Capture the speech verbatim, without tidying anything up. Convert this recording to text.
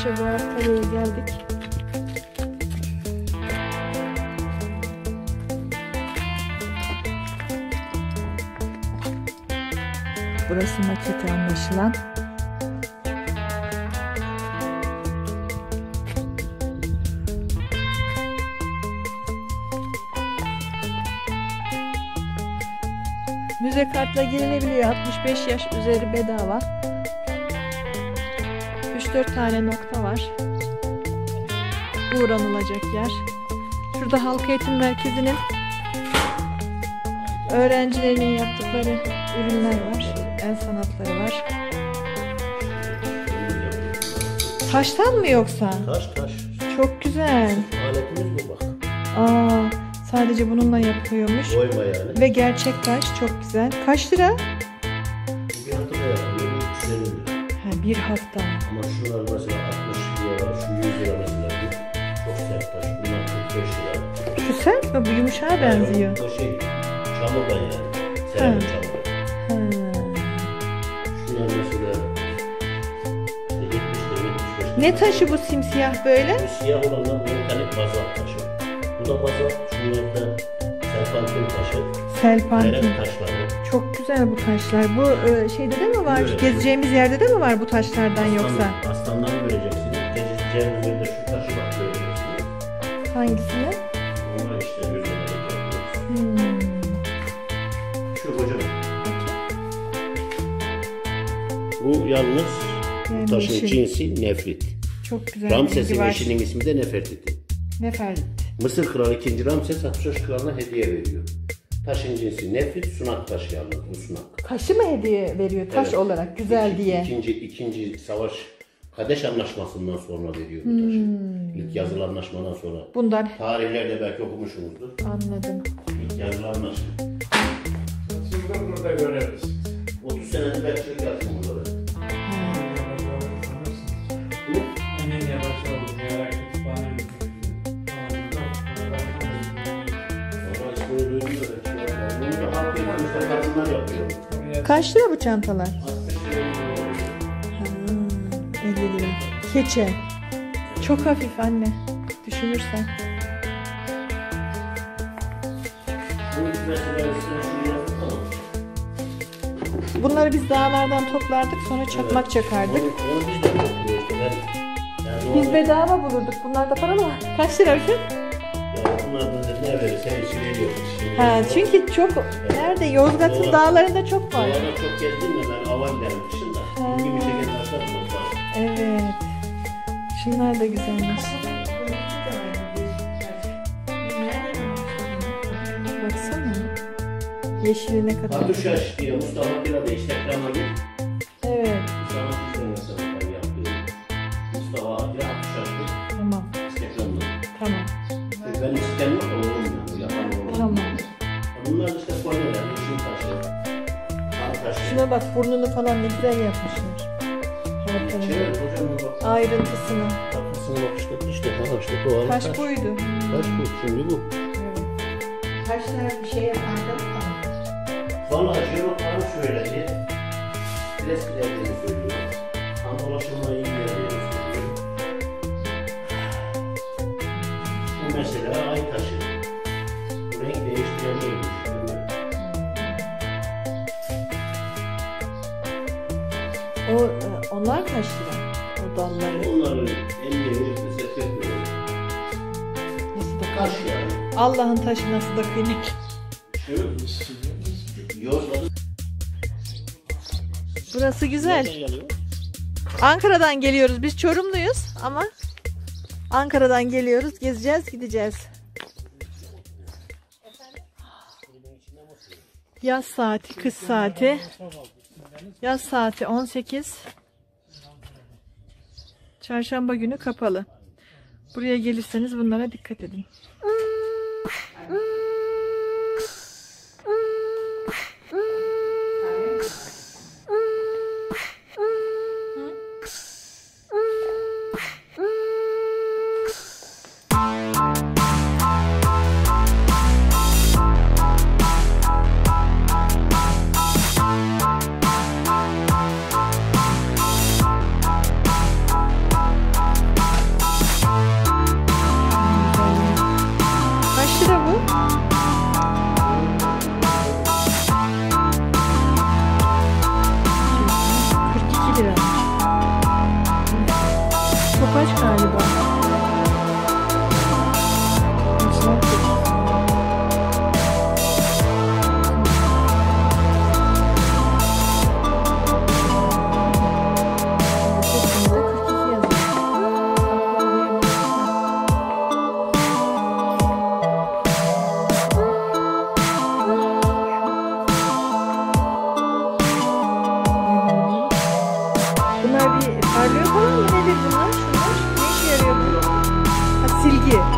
Paşa Buhar Kale'ye geldik. Burası maketi anlaşılan. Müze kartla girilebiliyor. altmış beş yaş üzeri bedava. üç dört tane nokta var. Uğranılacak yer. Şurada Halk Eğitim Merkezi'nin öğrencilerinin yaptıkları ürünler var. El sanatları var. Taştan mı yoksa? Taş taş. Çok güzel. Aletimiz bu bak. Aa, sadece bununla yapılıyormuş. Oyma yani. Ve gerçek taş, çok güzel. Kaç lira? Bir haftada yapılıyor. üç yüz elli lira. Ha, bir hafta. Ama şunlar mesela altmış lira var. Şu yüz lira mesela. Çok sert taş. Bunlar kırk beş lira. Şu sert mi? Bu yumuşağa benziyor. O şey çamurdan yani. Serin çamur. Ha. Şunlar mesela işte yetmiş lira, yetmiş beş lira. Ne taşı bu simsiyah böyle? Bu siyah olanlar volkanik bazalt taşı. Bu da bazalt. Şunlar da serpantin taşı. Serpantin. Meret taşları. Çok güzel bu taşlar. Bu e, şeyde de mi var? Evet. Gezeceğimiz yerde de mi var bu taşlardan Aslan, yoksa? Aslandan göreceksiniz. Gezeceğiniz yerde şu taşı bak göreceksiniz. Hangisini? Onlar işte gözlemlerek yapıyoruz. Hmm. Şu hocam. Bu yalnız Yani taşın yeşil. cinsi nefrit. Çok güzel. Ramses'in rengi var. eşinin ismi de Nefertiti. Nefertiti. Mısır Kralı ikinci. Ramses Hatuşaş Kralı'na hediye veriyor. Taşın cinsi nefrit, sunak taşı yalnız bu sunak. Kaşı mı hediye veriyor taş Evet. olarak güzel İki, diye? İkinci, ikinci savaş Kadeş Anlaşması'ndan sonra veriyor bu taşı. Hmm. İlk yazılı anlaşmadan sonra. Bundan Tarihlerde belki okumuşsunuzdur. anladım. İlk yazılı anlaşma. Siz de burada göreriz. otuz senedir bekçilik yaptım burada. Annemle başladık. Merak kütüphane müdürüydü. Ama ismini duydum da bekçilik yaptım. Bunu da halk eğitimde kadınlar yapıyor. Kaç lira bu çantalar? altmış lira oluyor. Ha, elli lira. Keçe. Çok hafif anne. Düşünürsen. Bu mesela üstüne şunu yaptık ama. Bunları biz dağlardan toplardık, sonra çakmak çakardık. Onu, onu biz de topluyoruz. Ben, yani Biz onu- bedava bulurduk. Bunlarda para mı var? Kaç lira şu? Ya bunlardan da ne verirse işi veriyoruz. Şimdi Ha, o- çünkü çok nerede? Yozgat'ın Doğru. dağlarında çok var. Doğada çok gezdim de ben avam derim kışın da. İlgimi çeken taşlar toplar. Evet. Şunlar da güzelmiş. Baksana. Yeşili ne kadar. Hatuşaş diye Mustafa Bira'da Instagram'a gir. Evet. Sanat işlerine sanatlar yapıyor. Mustafa Atilla Hatuşaş'tır. Tamam. Instagram'da. Tamam. E, benim sitem yok da oğlum ya. Bu yapan oğlum. Tamam. Bunlar da işte koyuyorlar. Yeşil taşı. Kar taşı. Şuna bak, burnunu falan ne güzel yapmışlar. Her tarafı. Çevir hocam bu bak. Ayrıntısını. Kafasına bak işte. İşte ha işte doğal Taş taş. buydu. Taş bu. Şimdi bu. Taşlar bir şey yapardım ama. Valla jeologların söyledi. Freskilerden söylüyor. Tam ulaşılmaya iyi yerlerini söylüyor. Bu mesela ay taşı. Bu renk değiştiren neymiş? O, e, onlar kaç lira? O dalları. Onların elliye verip de ses yapıyor. Nasıl da Kaş yani. Allah'ın taşı nasıl da kıymetli. Şu Yozgat'ın Burası güzel. nereden geliyor? Ankara'dan geliyoruz. Biz Çorumluyuz ama Ankara'dan geliyoruz. Gezeceğiz, gideceğiz. Yaz saati, kış saati. Yaz saati on sekiz. Çarşamba günü kapalı. Buraya gelirseniz bunlara dikkat edin. Parlıyor falan mı? Nedir bunlar? Şunlar. Ne işe yarıyor bu? Ha, silgi.